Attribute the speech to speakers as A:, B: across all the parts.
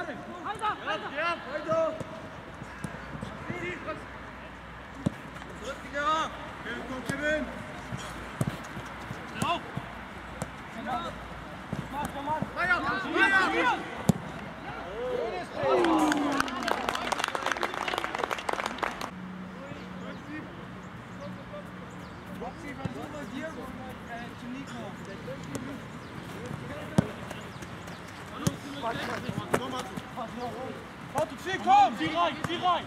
A: Komm! Zieh rein! Zieh rein!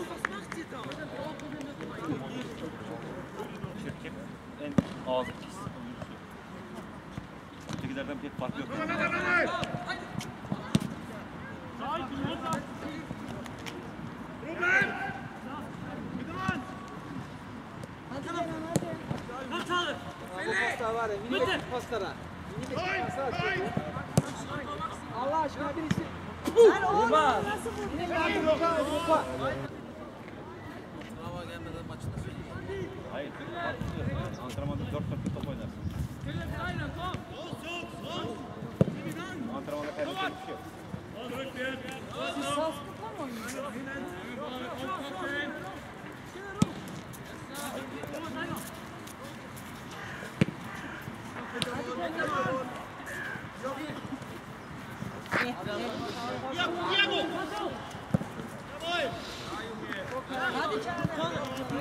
B: Ağzı pis. Hareket farkı yok.
C: Allah aşkına birisi.
D: Ben oğlum nasıl vurdum?
B: Hayır. Antrenmanda 4 top oynarsın. Antrenmanda kaybedecek bir şey yok.
D: Siz saslıkla mı oynuyorsunuz? Hadi Çağrı.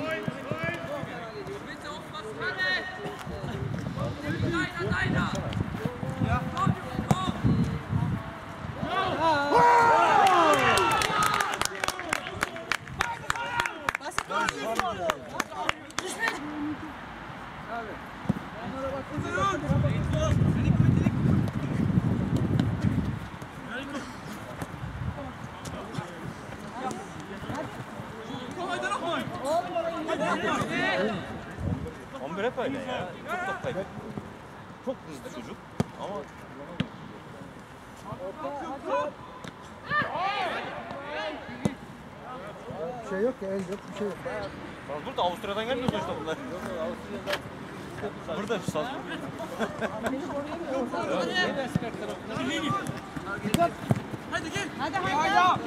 B: On bir hep öyle ya. Çok top kaybı. Çok hızlı çocuk ama
C: Bir şey yok ya, el yok, bir şey yok.
B: Salzburg da Avusturya'dan gelmiyor sonuçta bunlar. Burada Salzburg.
D: Hadi gel. Hadi hadi.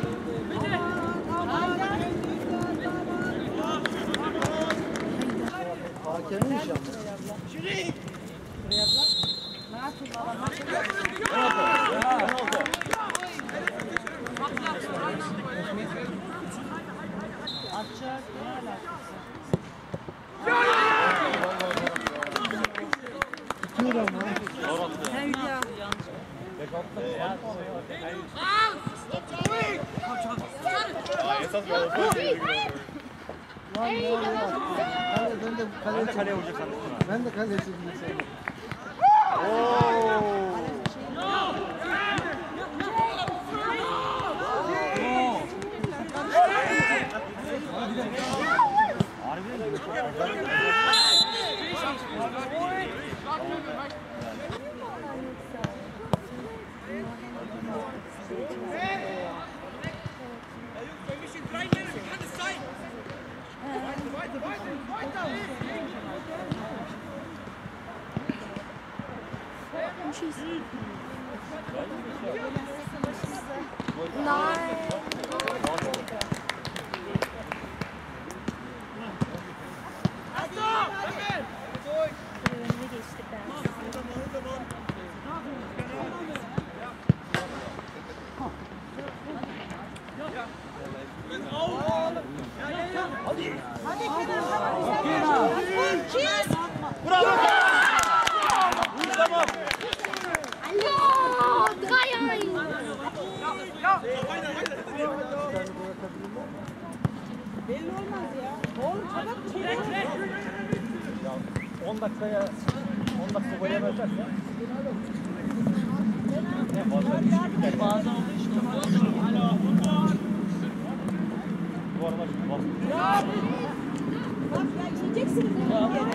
C: Hakemin inşallah.
D: Buraya abla. Ne yapayım baba? Açacak. Ne alakası?
C: Tutuyor ama.
D: Sen Hülya.
B: Esas Galatasaray.
C: Lan ne oluyor? Ben de kaleci.
B: Kaleye vuracak sandım.
C: Ben de kaleciyim mesela.
D: Belli olmaz ya. Oğlum çabuk.
B: 10 dakikaya 10 dakika gol yemezlerse bazen oldu işte. Bu aralar
D: Bak ya yiyeceksiniz bunu yere.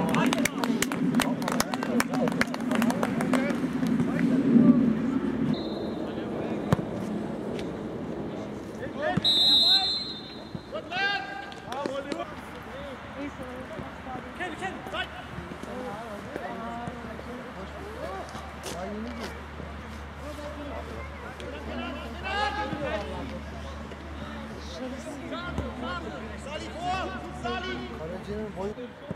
C: Kalecinin boyu.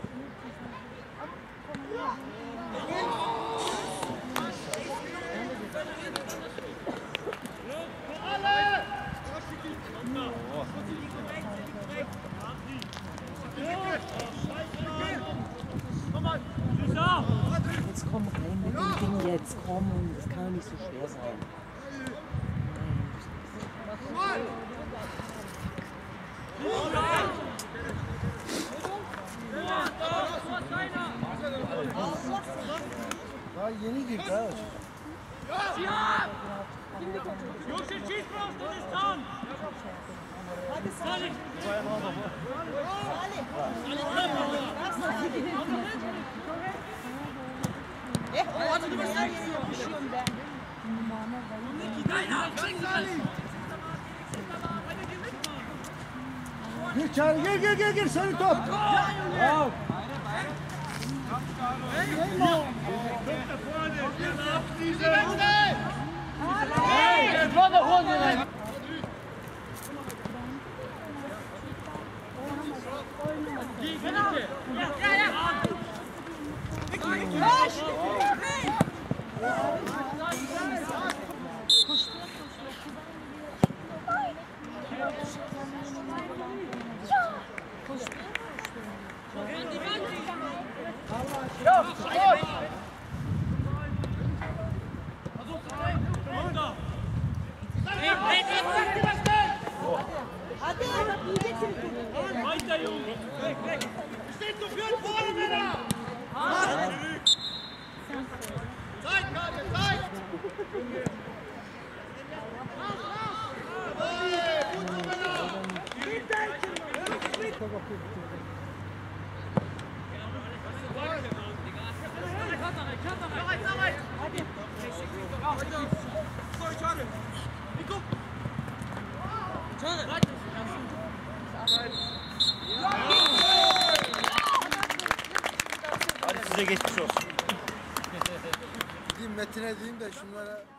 D: Jetzt komm rein mit dem Ding jetzt, komm, das kann doch nicht so schwer sein.
C: Daha yeni girdi ha.
A: Josje, schieß raus, das ist dran! Salih!
C: Gir çağır, gir sarı top. Bravo.
A: Weiter, Junge! Weg, weg! Steht zu führen, vorne, Männer! Zeit, Karte, Zeit! Gut so, Männer!
B: Hadi size geçmiş olsun.
C: Gideyim Metin'e diyeyim de şunlara...